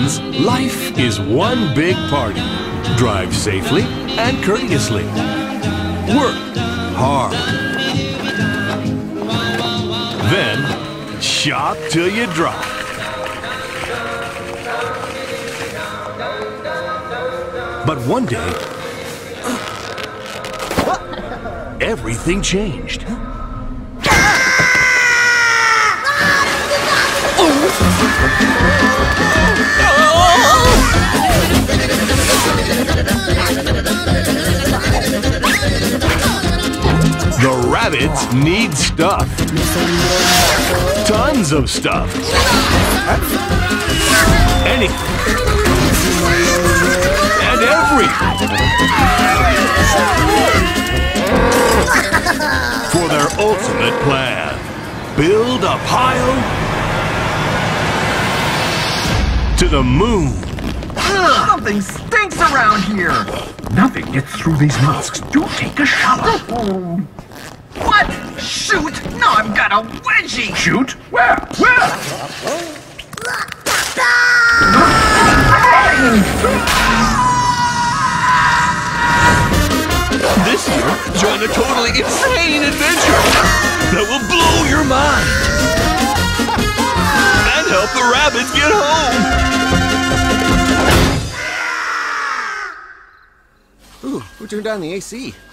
Friends, life is one big party. Drive safely and courteously. Work hard. Then, shop till you drop. But one day, everything changed. The rabbits need stuff. Tons of stuff. Anything. And everything. For their ultimate plan. Build a pile to the moon. Something stinks around here! Nothing gets through these masks. Do take a shower. What? Shoot! No, I've got a wedgie! Shoot? Where? Where? This year, join a totally insane adventure that will blow your mind and help the rabbits get home. Ooh, who turned on the AC?